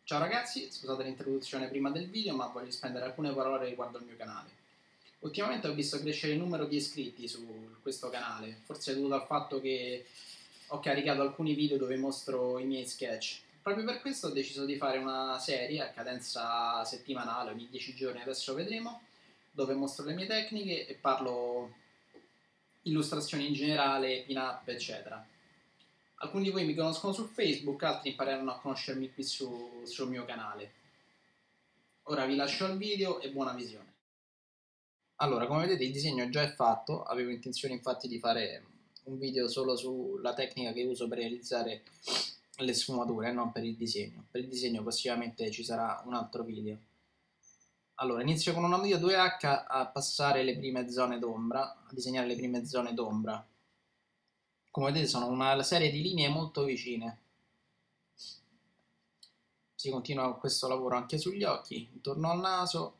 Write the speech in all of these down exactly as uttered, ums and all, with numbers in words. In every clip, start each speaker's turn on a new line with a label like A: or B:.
A: Ciao ragazzi, scusate l'introduzione prima del video, ma voglio spendere alcune parole riguardo al mio canale. Ultimamente ho visto crescere il numero di iscritti su questo canale, forse è dovuto al fatto che ho caricato alcuni video dove mostro i miei sketch. Proprio per questo ho deciso di fare una serie a cadenza settimanale, ogni dieci giorni, adesso vedremo, dove mostro le mie tecniche e parlo illustrazioni in generale, pin-up, eccetera. Alcuni di voi mi conoscono su Facebook, altri impareranno a conoscermi qui su, sul mio canale. Ora vi lascio al video e buona visione. Allora, come vedete il disegno già è fatto, avevo intenzione infatti di fare un video solo sulla tecnica che uso per realizzare le sfumature, non per il disegno. Per il disegno prossimamente ci sarà un altro video. Allora, inizio con una matita due acca a passare le prime zone d'ombra, a disegnare le prime zone d'ombra. Come vedete sono una serie di linee molto vicine. Si continua con questo lavoro anche sugli occhi, intorno al naso.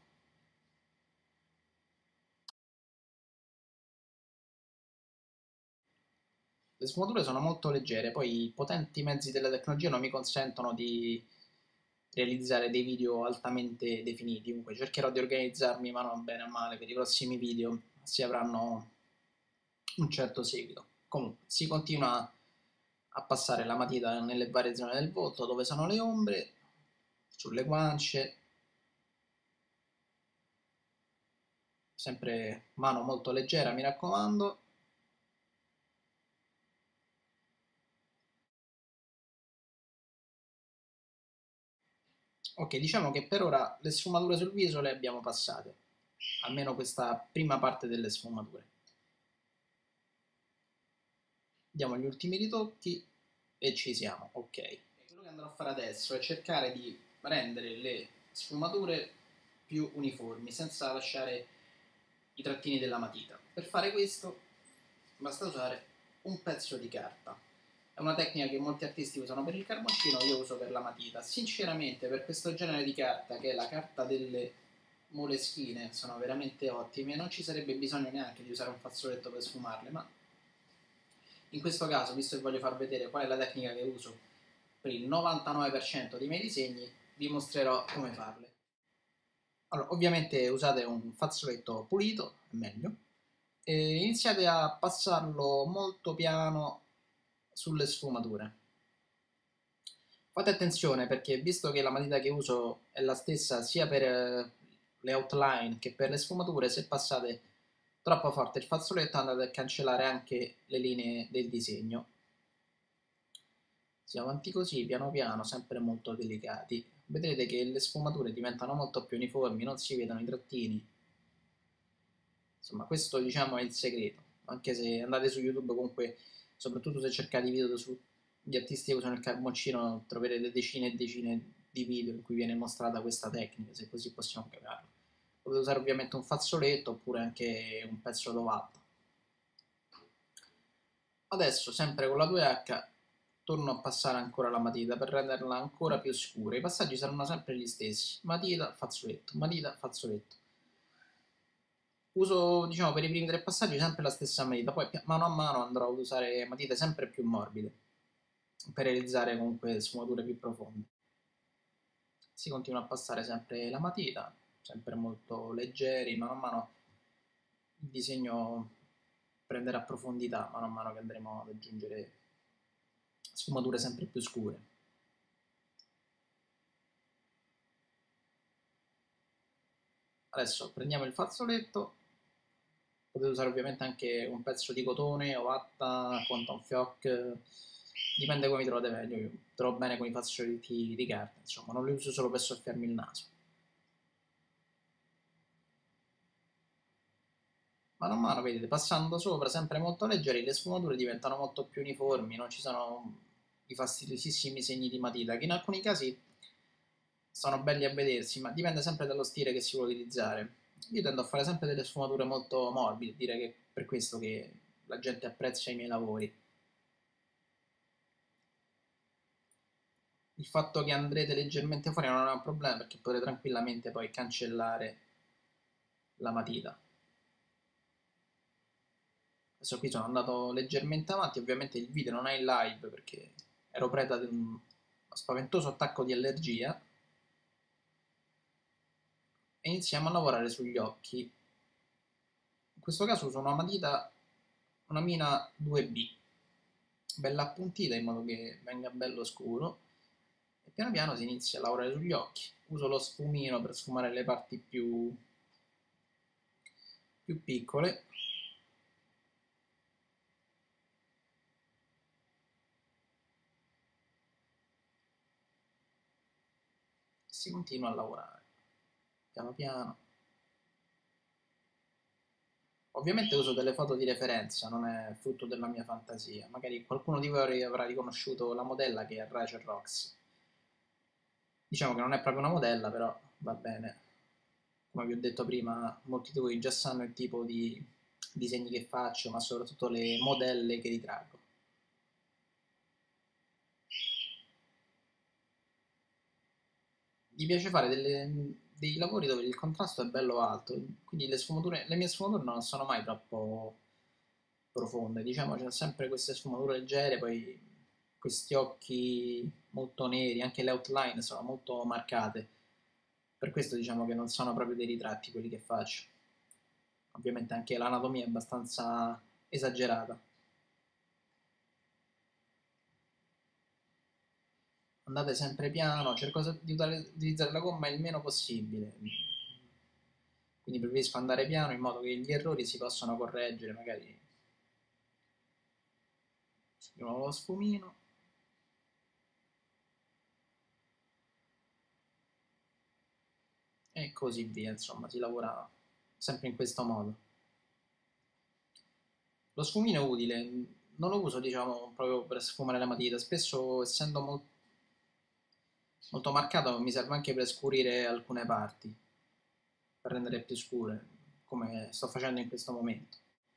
A: Le sfumature sono molto leggere, poi i potenti mezzi della tecnologia non mi consentono di realizzare dei video altamente definiti, comunque cercherò di organizzarmi, ma non bene o male, per i prossimi video si avranno un certo seguito. Comunque si continua a passare la matita nelle varie zone del volto dove sono le ombre, sulle guance, sempre mano molto leggera mi raccomando. Ok, diciamo che per ora le sfumature sul viso le abbiamo passate, almeno questa prima parte delle sfumature. Diamo gli ultimi ritocchi e ci siamo, ok. Quello che andrò a fare adesso è cercare di rendere le sfumature più uniformi, senza lasciare i trattini della matita. Per fare questo basta usare un pezzo di carta. È una tecnica che molti artisti usano per il carboncino, io uso per la matita. Sinceramente per questo genere di carta, che è la carta delle moleschine, sono veramente ottime, non ci sarebbe bisogno neanche di usare un fazzoletto per sfumarle, ma in questo caso, visto che voglio far vedere qual è la tecnica che uso per il novantanove per cento dei miei disegni, vi mostrerò come farle. Allora, ovviamente usate un fazzoletto pulito, è meglio, e iniziate a passarlo molto piano sulle sfumature. Fate attenzione perché visto che la matita che uso è la stessa sia per eh, le outline che per le sfumature, se passate troppo forte il fazzoletto andate a cancellare anche le linee del disegno. Si va avanti così, piano piano, sempre molto delicati. Vedrete che le sfumature diventano molto più uniformi, non si vedono i trattini. Insomma, questo diciamo è il segreto. Anche se andate su YouTube, comunque, soprattutto se cercate video sugli artisti che usano il carboncino, troverete decine e decine di video in cui viene mostrata questa tecnica, se così possiamo chiamarlo. Potete usare ovviamente un fazzoletto oppure anche un pezzo d'ovatta. Adesso, sempre con la due acca, torno a passare ancora la matita per renderla ancora più scura. I passaggi saranno sempre gli stessi: matita, fazzoletto, matita, fazzoletto. Uso, diciamo, per i primi tre passaggi sempre la stessa matita, poi mano a mano andrò ad usare matite sempre più morbide per realizzare comunque sfumature più profonde. Si continua a passare sempre la matita, sempre molto leggeri, mano a mano il disegno prenderà profondità, mano a mano che andremo ad aggiungere sfumature sempre più scure. Adesso prendiamo il fazzoletto, potete usare ovviamente anche un pezzo di cotone, ovatta, cotton fioc, dipende come vi trovate meglio. Io trovo bene con i fazzoletti di carta, insomma, non li uso solo per soffiarmi il naso. Mano a mano, vedete, passando sopra, sempre molto leggeri, le sfumature diventano molto più uniformi, non ci sono i fastidiosissimi segni di matita, che in alcuni casi sono belli a vedersi, ma dipende sempre dallo stile che si vuole utilizzare. Io tendo a fare sempre delle sfumature molto morbide, direi che è per questo che la gente apprezza i miei lavori. Il fatto che andrete leggermente fuori non è un problema perché potete tranquillamente poi cancellare la matita. Adesso qui sono andato leggermente avanti, ovviamente il video non è in live perché ero preda di un spaventoso attacco di allergia, e iniziamo a lavorare sugli occhi. In questo caso uso una matita, una Mina due B, bella appuntita in modo che venga bello scuro, e piano piano si inizia a lavorare sugli occhi. Uso lo sfumino per sfumare le parti più, più piccole. Si continua a lavorare piano piano. Ovviamente uso delle foto di referenza, non è frutto della mia fantasia. Magari qualcuno di voi avrà riconosciuto la modella che è Rachel Rox. Diciamo che non è proprio una modella, però va bene. Come vi ho detto prima, molti di voi già sanno il tipo di disegni che faccio, ma soprattutto le modelle che ritraggo. Gli piace fare delle- dei lavori dove il contrasto è bello alto, quindi le sfumature, le mie sfumature non sono mai troppo profonde, diciamo, c'è sempre queste sfumature leggere, poi questi occhi molto neri, anche le outline sono molto marcate, per questo diciamo che non sono proprio dei ritratti quelli che faccio. Ovviamente anche l'anatomia è abbastanza esagerata. Andate sempre piano, cerco di utilizzare la gomma il meno possibile. Quindi preferisco andare piano in modo che gli errori si possano correggere, magari di nuovo lo sfumino e così via, insomma, si lavora sempre in questo modo. Lo sfumino è utile, non lo uso diciamo proprio per sfumare la matita, spesso essendo mol- molto marcato mi serve anche per scurire alcune parti, per rendere più scure, come sto facendo in questo momento.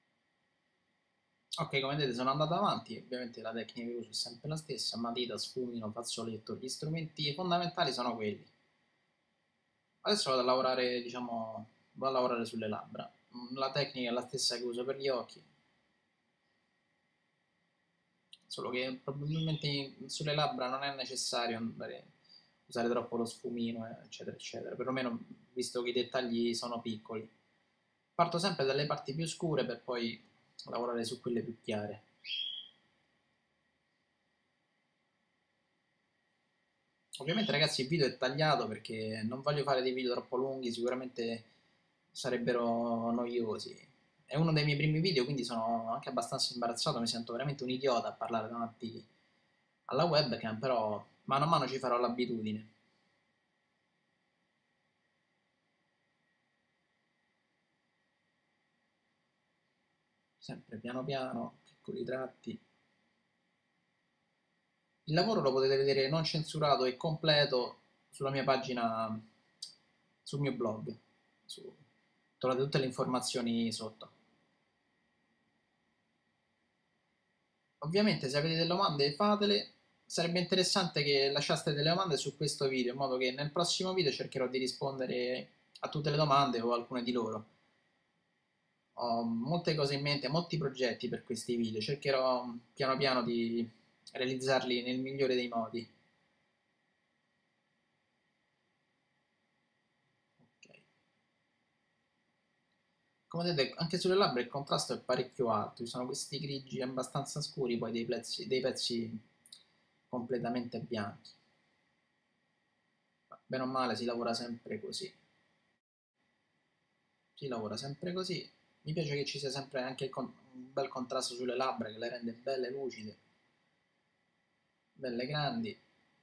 A: Ok, come vedete sono andato avanti, ovviamente la tecnica che uso è sempre la stessa, matita, sfumino, fazzoletto, gli strumenti fondamentali sono quelli. Adesso vado a lavorare, diciamo, vado a lavorare sulle labbra. La tecnica è la stessa che uso per gli occhi, solo che probabilmente sulle labbra non è necessario andare, usare troppo lo sfumino, eh, eccetera, eccetera, perlomeno visto che i dettagli sono piccoli. Parto sempre dalle parti più scure per poi lavorare su quelle più chiare. Ovviamente ragazzi il video è tagliato perché non voglio fare dei video troppo lunghi, sicuramente sarebbero noiosi. È uno dei miei primi video, quindi sono anche abbastanza imbarazzato, mi sento veramente un idiota a parlare davanti alla webcam, però mano a mano ci farò l'abitudine. Sempre piano piano, piccoli tratti. Il lavoro lo potete vedere non censurato e completo sulla mia pagina, sul mio blog. Su- trovate tutte le informazioni sotto. Ovviamente se avete delle domande fatele, sarebbe interessante che lasciaste delle domande su questo video, in modo che nel prossimo video cercherò di rispondere a tutte le domande o alcune di loro. Ho molte cose in mente, molti progetti per questi video, cercherò piano piano di realizzarli nel migliore dei modi. Ok. Come vedete, anche sulle labbra il contrasto è parecchio alto, ci sono questi grigi abbastanza scuri, poi dei pezzi, dei pezzi completamente bianchi. Bene o male si lavora sempre così. Si lavora sempre così. Mi piace che ci sia sempre anche un bel contrasto sulle labbra che le rende belle lucide, belle grandi.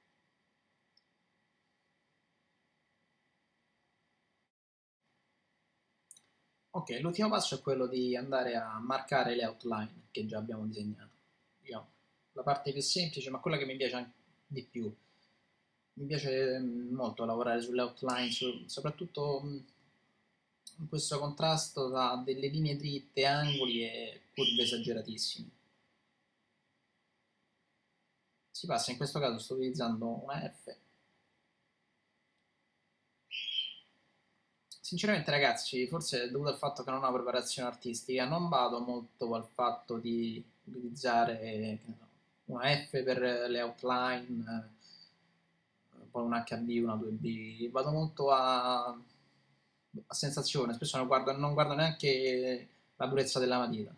A: Ok, l'ultimo passo è quello di andare a marcare le outline che già abbiamo disegnato. Diciamo, la parte più semplice, ma quella che mi piace anche di più. Mi piace mm, molto lavorare sulle outline, su- soprattutto mm, in questo contrasto tra delle linee dritte, angoli e curve esageratissime. Si passa, in questo caso sto utilizzando una F. Sinceramente ragazzi, forse è dovuto al fatto che non ho preparazione artistica, non vado molto al fatto di utilizzare che ne so, una F per le outline, eh, poi un H B, una due B, vado molto a a sensazione, spesso non guardo, non guardo neanche la durezza della matita.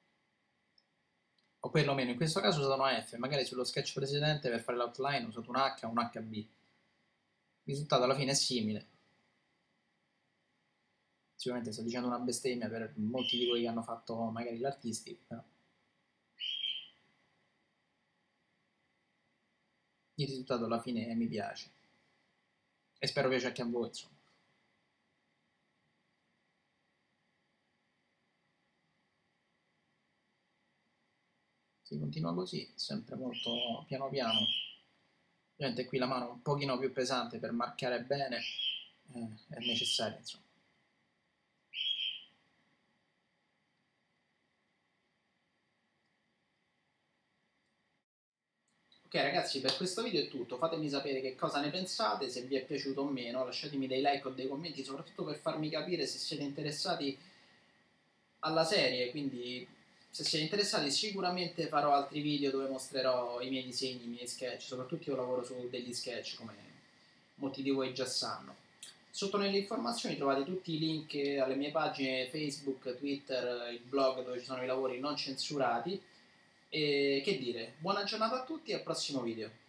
A: O perlomeno in questo caso ho usato una F, magari sullo sketch precedente per fare l'outline ho usato un H o un H B. Il risultato alla fine è simile. Sicuramente sto dicendo una bestemmia per molti di quelli che hanno fatto magari l'artisti, però il risultato alla fine mi piace e spero piace anche a voi, insomma. Si continua così, sempre molto piano piano. Ovviamente qui la mano un pochino più pesante per marcare bene, eh, è necessario, insomma. Ok ragazzi, per questo video è tutto, fatemi sapere che cosa ne pensate, se vi è piaciuto o meno, lasciatemi dei like o dei commenti, soprattutto per farmi capire se siete interessati alla serie, quindi se siete interessati sicuramente farò altri video dove mostrerò i miei disegni, i miei sketch, soprattutto io lavoro su degli sketch come molti di voi già sanno. Sotto nelle informazioni trovate tutti i link alle mie pagine Facebook, Twitter, il blog dove ci sono i lavori non censurati e che dire, buona giornata a tutti e al prossimo video.